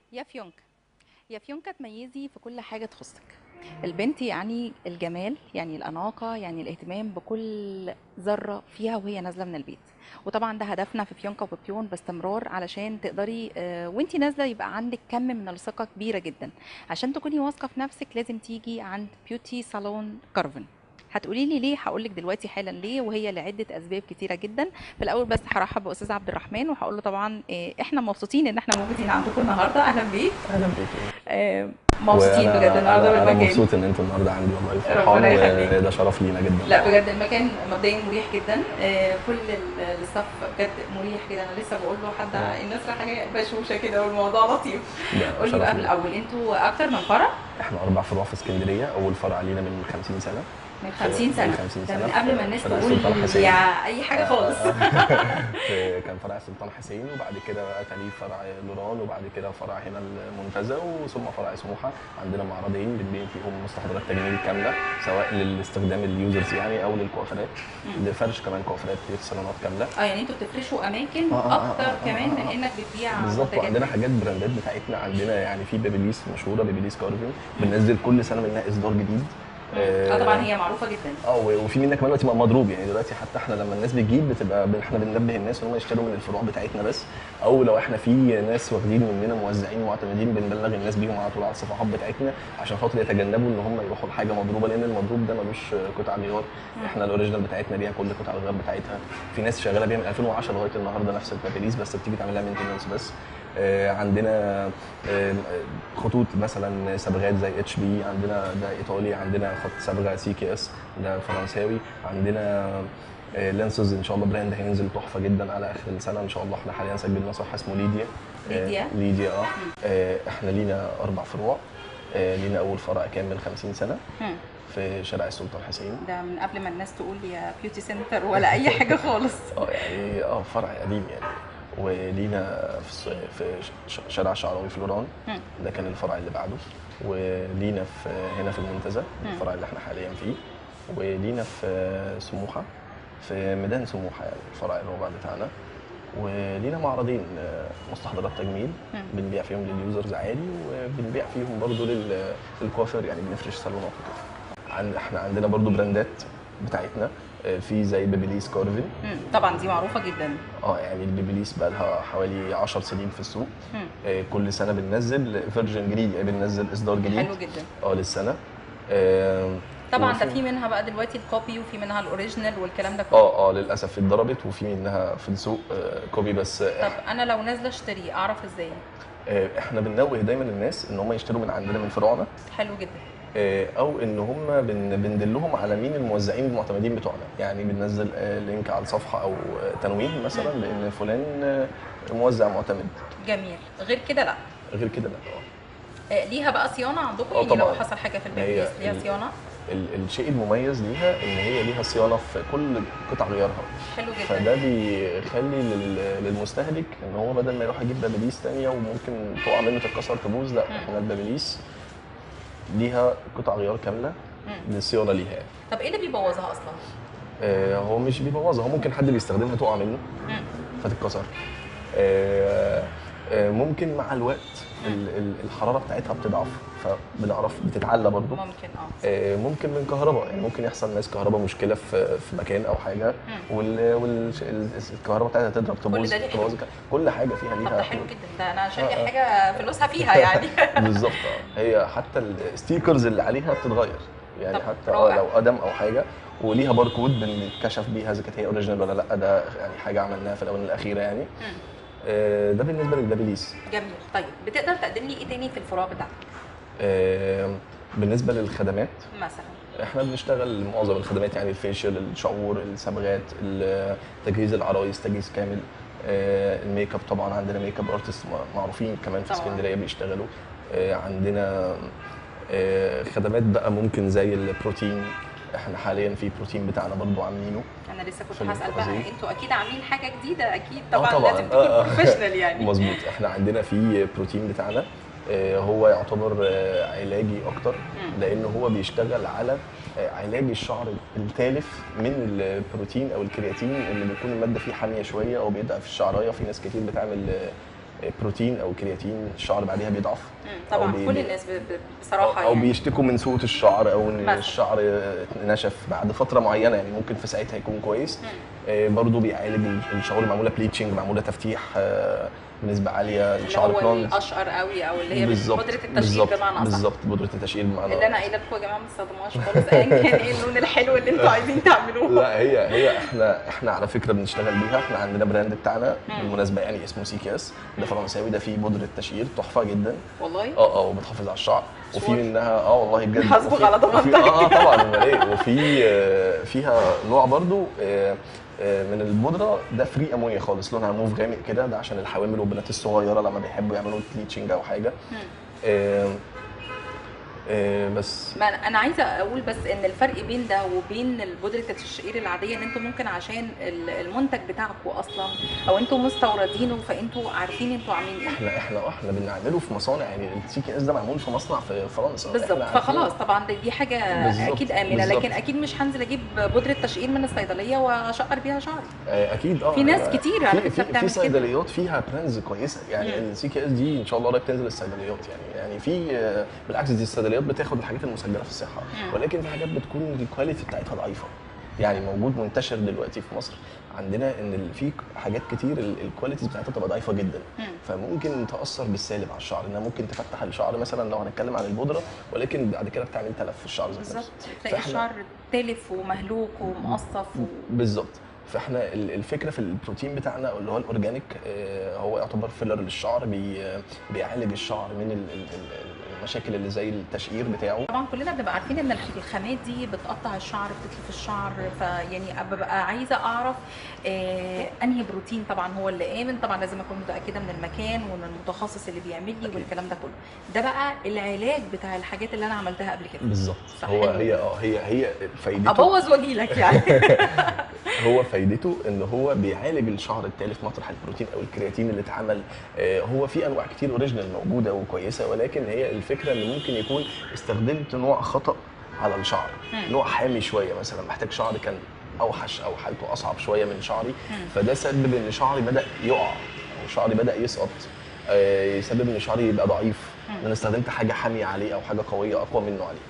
يا فيونكة، يا فيونكة تميزي في كل حاجة تخصك. البنت يعني الجمال، يعني الأناقة، يعني الاهتمام بكل ذرة فيها وهي نازلة من البيت. وطبعا ده هدفنا في فيونكة وبيبيون باستمرار، علشان تقدري وانتي نازلة يبقى عندك كم من الثقة كبيرة جدا. عشان تكوني واثقة في نفسك لازم تيجي عند بيوتي صالون كارفن. هتقولي لي ليه؟ هقول لك دلوقتي حالا ليه، وهي لعده اسباب كتيره جدا. في الاول بس هرحب باستاذ عبد الرحمن وهقول له طبعا احنا مبسوطين ان احنا موجودين عندكم النهارده. اهلا بيك. اهلا بيك. مبسوطين بجد وانا النهارده انا انا بالمكان. مبسوط ان انت النهارده عندي، والله فرحان، ربنا يخليك. وده شرف لينا جدا لا طبعا. بجد المكان مبدئيا مريح جدا. كل الستاف بجد مريح جدا. انا لسه بقول له حتى الناس رايحه جايه بشوشه كده والموضوع لطيف. ده قول لي بقى شرف في لينا. الاول، انتوا اكتر من فرع؟ احنا 4 فروع في اسكندريه، اول فرع لينا من 50 سنه. من في 50 من سنه؟ 50 ده سنه من قبل ما في الناس شارع تقول السلطان يا حسين. اي حاجه خالص. كان فرع السلطان حسين، وبعد كده بقى تاني فرع لوران، وبعد كده فرع هنا المنتزه، وثم فرع سموحه. عندنا معرضين بنبيع فيهم مستحضرات تجميل كامله، سواء للاستخدام اليوزرز يعني او للكوافيرات، لفرش كمان كوافيرات في صالونات كامله. يعني انتوا بتفرشوا اماكن اكتر كمان من انك بتبيع بالظبط. منتجات وعندنا دي. حاجات براندات بتاعتنا، عندنا يعني في بيبيليس مشهوره، بيبيليس كارفين، بننزل كل سنه منها اصدار جديد. اه طبعا هي معروفه جدا. وفي منها كمان دلوقتي بقى مضروب، يعني دلوقتي حتى احنا لما الناس بتجيب بتبقى احنا بننبه الناس ان هم يشتروا من الفروع بتاعتنا بس، او لو احنا في ناس واخدين مننا موزعين معتمدين بنبلغ الناس بيهم على طول على الصفحات بتاعتنا، عشان خاطر يتجنبوا ان هم يروحوا لحاجه مضروبه، لان المضروب ده ملوش قطع غيار. احنا الاوريجينال بتاعتنا ليها كل قطع الغيار بتاعتها. في ناس شغاله بيها من 2010 لغايه النهارده نفس البابيليس، بس بتيجي تعمل لها مينتنس بس. عندنا خطوط مثلا صبغات زي اتش بي، عندنا ده ايطالي، عندنا خط صبغه سي كي اس ده فرنساوي، عندنا لينسز ان شاء الله براند هينزل تحفه جدا على اخر السنه ان شاء الله. احنا حاليا سجلنا صفحه اسمه ليديا. ليديا. ليديا احنا لينا 4 فروع. لينا اول فرع كامل 50 سنه مم. في شارع السلطان حسين. ده من قبل ما الناس تقول يا بيوتي سنتر ولا اي حاجه خالص. يعني فرع قديم يعني. ولينا في شارع شعراوي في لوران، مم. ده كان الفرع اللي بعده. ولينا هنا في المنتزه الفرع اللي احنا حاليا فيه. ولينا في سموحه، في ميدان سموحه يعني الفرع الرابع بتاعنا. ولينا معرضين مستحضرات تجميل، بنبيع فيهم لليوزرز عادي، وبنبيع فيهم برضو للكوافير، يعني بنفرش صالونات وكده. احنا عندنا برضو براندات بتاعتنا، في زي بيبيليس كارفن. طبعا دي معروفه جدا. يعني البيبيليس بقى لها حوالي 10 سنين في السوق. كل سنه بننزل فيرجن جديد، يعني بننزل اصدار جديد. حلو جدا. للسنه. آه، طبعا ده وفي في منها بقى دلوقتي الكوبي وفي منها الاوريجينال والكلام ده كله. للاسف اتضربت، وفي منها في السوق كوبي بس. طب انا لو نازله اشتري اعرف ازاي؟ احنا بننوه دايما الناس ان هم يشتروا من عندنا من فروعنا، حلو جدا. او ان هم بندلهم على مين الموزعين المعتمدين بتوعنا، يعني بننزل لينك على الصفحه او تنويه مثلا بان فلان موزع معتمد. جميل. غير كده لا؟ غير كده لا. ليها بقى صيانه عندكم؟ يعني لو طبعا. حصل حاجه في ما هي البيبيس ليها صيانه؟ الشيء المميز ليها ان هي ليها صيانه في كل قطع غيارها. حلو جدا. فده بيخلي للمستهلك ان هو بدل ما يروح يجيب بابليس تانية وممكن تقع منه تتكسر تبوظ، لا احنا البابليس ليها قطع غيار كامله للصيانه ليها يعني. طب ايه اللي بيبوظها اصلا؟ هو مش بيبوظها، هو ممكن حد بيستخدمها تقع منه فتتكسر. آه، ممكن مع الوقت الحراره بتاعتها بتضعف، فبنعرف بتتعلى برضو. ممكن ممكن من كهرباء، يعني ممكن يحصل ناس كهرباء مشكله في مكان او حاجه، والكهرباء بتاعتها تضرب تبوظ. ده ليه حلول؟ كل حاجه فيها طب ليها ده حلو حلول. جدا، ده انا شاريه حاجه فلوسها فيها يعني. بالظبط. هي حتى الستيكرز اللي عليها بتتغير، يعني طب حتى رائع. لو قدم او حاجه، وليها باركود بنتكشف بيها اذا كانت هي اوريجينال ولا لا. ده يعني حاجه عملناها في الاونه الاخيره يعني. ده بالنسبه للبابليس. جميل. طيب بتقدر تقدم لي ايه تاني في الفروع بتاعتك آه، بالنسبه للخدمات، مثلا؟ احنا بنشتغل معظم الخدمات، يعني الفيشل، الشعور، الصبغات، تجهيز العرايس تجهيز كامل. الميك اب طبعا عندنا ميك اب ارتست معروفين كمان في طبعا. اسكندريه بيشتغلوا. عندنا خدمات بقى ممكن زي البروتين. احنا حاليا في بروتين بتاعنا برضو عاملينه. انا لسه في كنت هسأل المغازين. بقى، انتوا اكيد عاملين حاجه جديده اكيد طبعا, طبعا. لازم تكون بروفيشنال يعني. مظبوط. احنا عندنا في بروتين بتاعنا، هو يعتبر علاجي اكتر، لان هو بيشتغل على علاج الشعر التالف من البروتين او الكرياتين، اللي بيكون الماده فيه حاميه شويه او بيدقق في الشعرايه. في ناس كتير بتعمل بروتين او كرياتين الشعر بعديها بيضعف. طبعا كل الناس بصراحه او يعني بيشتكوا من سوء الشعر او ان مثلا. الشعر نشف بعد فتره معينه، يعني ممكن في ساعتها يكون كويس. برضو بيعالج الشعور، معموله بليتشنج، معموله تفتيح بنسبه عاليه، اللي الشعر هو بلوند. الاشقر قوي او اللي هي بالظبط بودره التشقير بالظبط بمعنى اصح. بالظبط بودره التشقير بمعنى اللي انا قايله لكم يا جماعه ما تستخدموهاش خالص ايا كان ايه اللون الحلو اللي انتوا عايزين تعملوه. لا هي احنا على فكره بنشتغل بيها. احنا عندنا براند بتاعنا بالمناسبه يعني اسمه سي كاس، ده فرنساوي، ده فيه بودره تشقير تحفه جدا والله. وبتحافظ على الشعر، وفي منها والله بجد حاسبك على ضمانتك. طبعا امال ايه. وفي فيها نوع برضو من البودره ده فري امونيا خالص، لونها موف غامق كده، ده عشان الحوامل والبنات الصغيره لما بيحبوا يعملوا بليتشنج او حاجه. بس ما انا عايزه اقول بس ان الفرق بين ده وبين بودره التشقير العاديه ان انتم ممكن عشان المنتج بتاعكم اصلا او انتم مستوردينه فانتوا عارفين انتوا عاملين ايه. احنا بنعمله في مصانع، يعني السي كي اس ده معمول في مصنع في فرنسا بالظبط. فخلاص طبعا دي حاجه اكيد امنه، بالزبط. لكن اكيد مش هنزل اجيب بودره تشقير من الصيدليه واشقر بيها شعري. اكيد في ناس كتير على فكره بتعمل كده. في صيدليات فيها براندز كويسه، يعني السي كي اس دي ان شاء الله قريب تنزل الصيدليات، يعني في بالعكس دي الصيدليات بتاخد الحاجات المسجله في الصحه، ولكن في حاجات بتكون الكواليتي بتاعتها ضعيفه. يعني موجود منتشر دلوقتي في مصر عندنا ان في حاجات كتير الكواليتي بتاعتها تبقى ضعيفه جدا، فممكن تاثر بالسالب على الشعر، انها ممكن تفتح الشعر مثلا لو هنتكلم عن البودره، ولكن بعد كده بتعمل تلف في الشعر ذات نفسه. بالظبط، تلاقي الشعر تلف ومهلوك ومقصف بالظبط. فاحنا الفكره في البروتين بتاعنا اللي هو الاورجانيك، هو يعتبر فيلر للشعر، بيعالج الشعر من المشاكل اللي زي التشقير بتاعه. طبعا كلنا بنبقى عارفين ان الخامات دي بتقطع الشعر، بتتلف الشعر، فيعني ببقى عايزه اعرف انهي بروتين طبعا هو اللي امن. طبعا لازم اكون متاكده من المكان ومن المتخصص اللي بيعمل لي والكلام ده كله. ده بقى العلاج بتاع الحاجات اللي انا عملتها قبل كده. بالظبط. هو هي فايدته ابوظ واجي لك يعني. هو فايدته ان هو بيعالج الشعر التالف مطرح البروتين او الكرياتين اللي اتعمل. هو في انواع كتير اوريجينال موجوده وكويسه، ولكن هي الفكره ان ممكن يكون استخدمت نوع خطا على الشعر، نوع حامي شويه مثلا، محتاج شعر كان اوحش او حالته اصعب شويه من شعري، فده سبب ان شعري بدا يقع او شعري بدا يسقط، يسبب ان شعري يبقى ضعيف، ان انا استخدمت حاجه حاميه عليه او حاجه قويه اقوى منه عليه.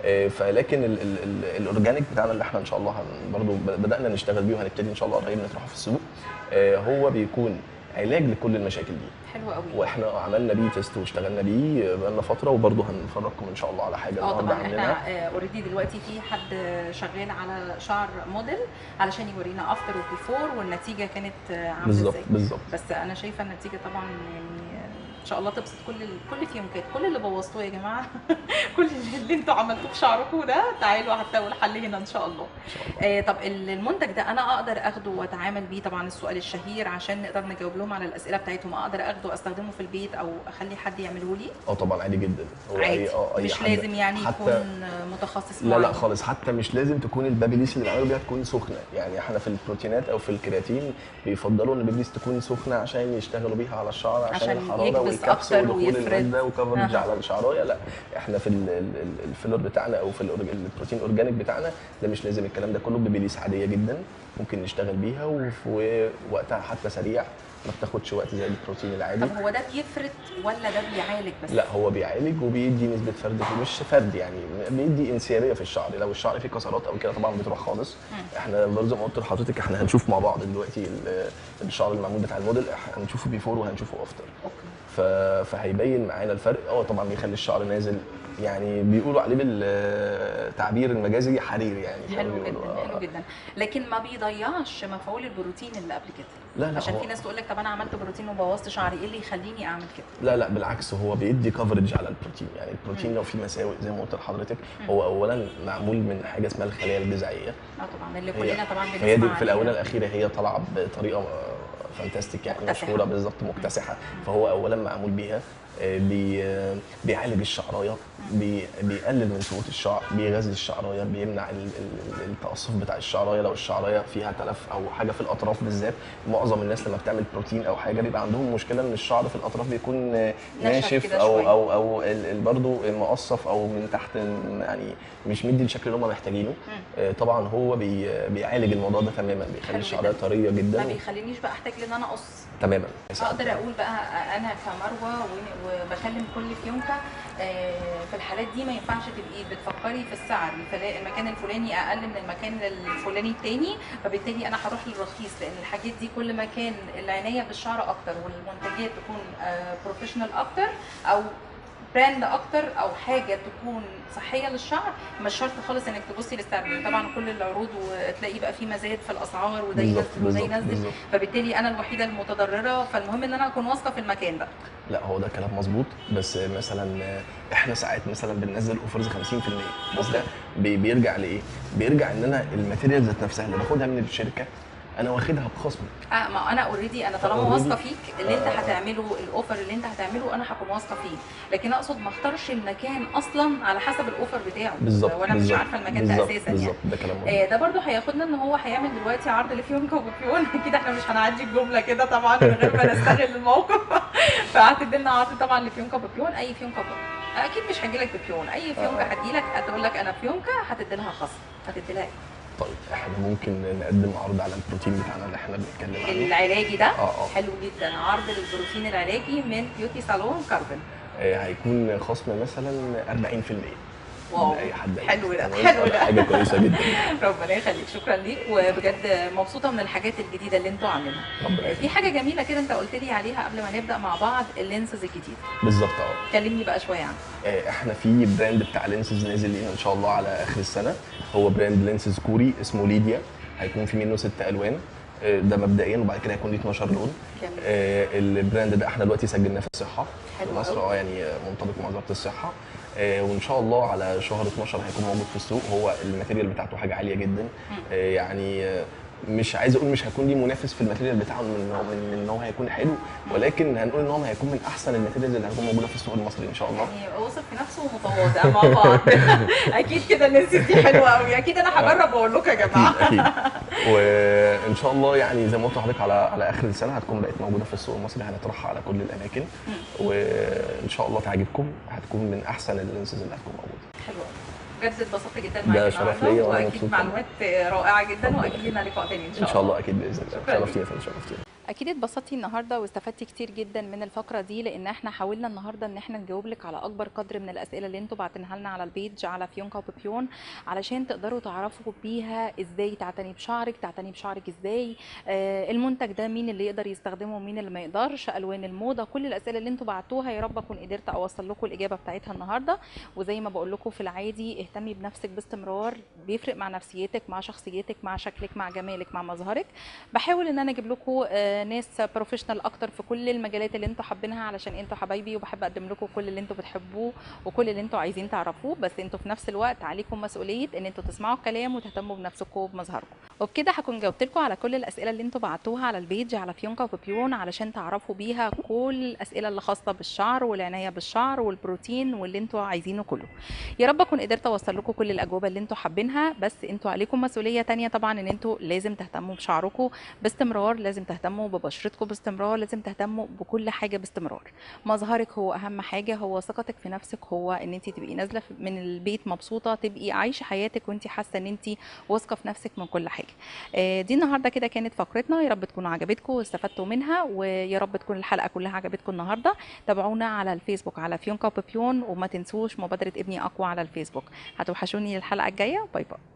فلكن الاورجانيك بتاعنا اللي احنا ان شاء الله برضو بدانا نشتغل بيه وهنبتدي ان شاء الله قريب نطرحه في السوق، هو بيكون علاج لكل المشاكل دي. حلو قوي. واحنا عملنا بيه تيست واشتغلنا بيه بقالنا فتره، وبرضو هنفرجكم ان شاء الله على حاجه النهارده عاملينها. احنا اوريدي دلوقتي في حد شغال على شعر موديل علشان يورينا افتر وبيفور، والنتيجه كانت عامله ازاي. بالظبط. بس انا شايفه النتيجه طبعا يعني ان شاء الله تبسط كل فيونكات، كل اللي بوظتوه يا جماعه. كل اللي انتوا عملتوه في شعركم ده تعالوا هتلاقوا الحل هنا ان شاء الله. طب المنتج ده انا اقدر اخده واتعامل بيه؟ طبعا السؤال الشهير عشان نقدر نجاوب لهم على الاسئله بتاعتهم، اقدر اخده استخدمه في البيت او اخلي حد يعمله لي؟ طبعا عادي جدا. هو عادي. مش لازم يعني يكون متخصص معين. لا خالص، حتى مش لازم تكون البابيليس اللي بنعمله بيها تكون سخنه. يعني احنا في البروتينات او في الكرياتين بيفضلوا ان البابيليس تكون سخنه عشان يشتغلوا بيها على الشعر، عشان الحراره والكبس ودخول الماده وكفرج على الشعرايه. لا احنا في الفيلر بتاعنا او في البروتين اورجانيك بتاعنا ده مش لازم الكلام ده كله، بابيليس عاديه جدا ممكن نشتغل بيها وفي وقتها حتى سريع، ما بتاخدش وقت زي البروتين العادي. طب هو ده بيفرد ولا ده بيعالج بس؟ لا هو بيعالج وبيدي نسبه فرد، مش فرد يعني، بيدي انسيابيه في الشعر. لو الشعر فيه كسرات او كده طبعا بتروح خالص. احنا برضه زي ما قلت لحضرتك احنا هنشوف مع بعض دلوقتي الشعر المعمول بتاع الموديل، هنشوفه بيفور وهنشوفه افتر. فهيبين معانا الفرق. طبعا بيخلي الشعر نازل، يعني بيقولوا عليه بالتعبير المجازي حرير يعني. حلو جدا حلو جدا. لكن ما بيضيعش مفعول البروتين اللي قبل كده. لا عشان في ناس تقول لك طب انا عملت بروتين وبوظت شعري، ايه اللي يخليني اعمل كده؟ لا بالعكس، هو بيدي كفرج على البروتين. يعني البروتين لو فيه مساوئ زي ما قلت لحضرتك، هو اولا معمول من حاجه اسمها الخلايا الجذعيه. طبعا اللي كلنا طبعا بنسمع هي دي في الاونه الاخيره هي طالعه بطريقه فانتاستيك يعني، مشهوره بالظبط، مكتسحه. فهو اولا معمول بيها، بيعالج الشعرايه، بيقلل من سقوط الشعر، بيغذي الشعرايه، بيمنع التقصف بتاع الشعرايه لو الشعرايه فيها تلف او حاجه في الاطراف بالذات. معظم الناس لما بتعمل بروتين او حاجه بيبقى عندهم مشكله ان الشعر في الاطراف بيكون ناشف او برضه مقصف او من تحت، يعني مش مدي الشكل اللي هم محتاجينه. طبعا هو بيعالج الموضوع ده تماما، بيخلي الشعرايه طريه جدا. ما بيخلينيش بقى احتاج ان انا اقص تماما. اقدر اقول بقى انا كمروه وبكلم كل فيونكه في الحالات دي ما ينفعش تبقي بتفكري في السعر، المكان الفلاني اقل من المكان الفلاني التاني، فبالتالي انا هروح للرخيص، لان الحاجات دي كل ما كان العنايه بالشعر اكتر والمنتجات تكون بروفيشنال اكتر او براند اكتر او حاجه تكون صحيه للشعر، مش شرط خالص انك تبصي للسعر. طبعا كل العروض وتلاقي بقى في مزايد في الاسعار وده ينزل وده ينزل، فبالتالي انا الوحيده المتضرره، فالمهم ان انا اكون واثقه في المكان ده. لا هو ده كلام مظبوط، بس مثلا احنا ساعات مثلا بننزل اوفرز 50%، بس ده بيرجع لايه؟ بيرجع ان انا الماتيريال ذات نفسها اللي باخدها من الشركه انا واخدها بخصم. ما انا اوريدي انا طالما واثقه فيك اللي انت هتعمله، الاوفر اللي انت هتعمله انا هكون واثقه فيه، لكن اقصد ما اختارش المكان اصلا على حسب الاوفر بتاعه. بالظبط، وانا مش عارفه المكان ده اساسا بالظبط يعني. ده كلام مظبوط. ده برضو هياخدنا ان هو هيعمل دلوقتي عرض لفيونكا وبوبيون. اكيد احنا مش هنعدي الجمله كده طبعا من غير ما نستغل الموقف. فهتدي لنا عرض طبعا لفيونكا وبوبيون. اي فيونكا اكيد مش هجي لك ببيون، اي فيونكا هتجي لك هتقول لك انا فيونكا، هتدي لها خصم، هتدي لها طيب احنا ممكن نقدم عرض على البروتين بتاعنا اللي احنا بنتكلم عنه العلاجي ده. حلو جدا، عرض للبروتين العلاجي من بيوتي صالون كارفن. هيكون خصم مثلا 40%. واو اي حد. حلو ده، حلو ده، حاجه كويسه جدا. ربنا يخليك، شكرا ليك، وبجد مبسوطه من الحاجات الجديده اللي انتوا عاملينها. في حاجه جميله كده انت قلت لي عليها قبل ما نبدا مع بعض، اللينسز الجديده. بالظبط. كلمني بقى شويه عنها. احنا في براند بتاع لينسز نازل لينا ان شاء الله على اخر السنه، هو براند لينسز كوري اسمه ليديا، هيكون في منه 6 الوان ده مبدئيا، وبعد كده هيكون ليه 12 لون. البراند ده احنا دلوقتي سجلناه في الصحه في مصر، يعني منطبق مع وزاره الصحه، وان شاء الله على شهر 12 هيكون موجود في السوق. هو الماتيريال بتاعته حاجه عاليه جدا، يعني مش عايز اقول مش هيكون ليه منافس في الماتيريال بتاعه من ان هو هيكون حلو، ولكن هنقول ان هو هيكون من احسن الماتيريالز اللي هتكون موجوده في السوق المصري ان شاء الله. يعني واثق في نفسه ومتواضع مع بعض. اكيد كده الناس دي حلوه قوي، اكيد انا هجرب واقول لكم يا جماعه. اكيد وان شاء الله يعني زي ما قلت لحضرتك على اخر السنه هتكون بقت موجوده في السوق المصري، هنطرحها على كل الاماكن، وان شاء الله تعجبكم، هتكون من احسن اللينسز اللي هتكون موجوده. حلوه بجد، اتبسطت جدا معاك. ده شرف ليا وانا مبسوط. معلومات رائعه جدا، واكيد لنا لقاء تاني ان شاء الله. اكيد باذن الله. شرفتيني يا فندم، شرفتيني. اكيد اتبسطتي النهارده واستفدتي كتير جدا من الفقره دي، لان احنا حاولنا النهارده ان احنا نجاوب لك على اكبر قدر من الاسئله اللي انتوا بعتناها لنا على البيج على فيونكا وبيبيون، علشان تقدروا تعرفوا بيها ازاي تعتني بشعرك، تعتني بشعرك ازاي، المنتج ده مين اللي يقدر يستخدمه ومين اللي ما يقدرش، الوان الموضه، كل الاسئله اللي انتوا بعتوها يا رب اكون قدرت اوصل لكم الاجابه بتاعتها النهارده. وزي ما بقول لكم في العادي، اهتمي بنفسك باستمرار، بيفرق مع نفسيتك، مع شخصيتك، مع شكلك، مع جمالك، مع مظهرك. بحاول ان انا اجيب لكم ناس بروفيشنال اكتر في كل المجالات اللي انتوا حابينها، علشان انتوا حبايبي، وبحب اقدم لكم كل اللي انتوا بتحبوه وكل اللي انتوا عايزين تعرفوه، بس انتوا في نفس الوقت عليكم مسؤوليه ان انتوا تسمعوا الكلام وتهتموا بنفسكم وبمظهركم. وبكده هكون جاوبت لكم على كل الاسئله اللي انتوا بعتوها على البيج على فيونكا وبيبيون، علشان تعرفوا بيها كل الاسئله اللي خاصه بالشعر والعنايه بالشعر والبروتين واللي انتوا عايزينه كله. يا رب اكون قدرت اوصل لكم كل الاجوبه اللي انتوا حابينها، بس انتوا عليكم مسؤوليه تانية طبعا، ان انتوا لازم تهتموا بشعركم باستمرار، لازم تهتموا ببشرتكم باستمرار، لازم تهتموا بكل حاجه باستمرار. مظهرك هو اهم حاجه، هو ثقتك في نفسك، هو ان انت تبقي نازله من البيت مبسوطه، تبقي عايشه حياتك وانت حاسه ان انت واثقه في نفسك من كل حاجه. دي النهارده كده كانت فقرتنا، يا رب تكونوا عجبتكم واستفدتوا منها، ويا رب تكون الحلقه كلها عجبتكم النهارده. تابعونا على الفيسبوك على فيونكا وبيبيون، وما تنسوش مبادره ابني اقوى على الفيسبوك. هتوحشوني الحلقه الجايه، باي باي.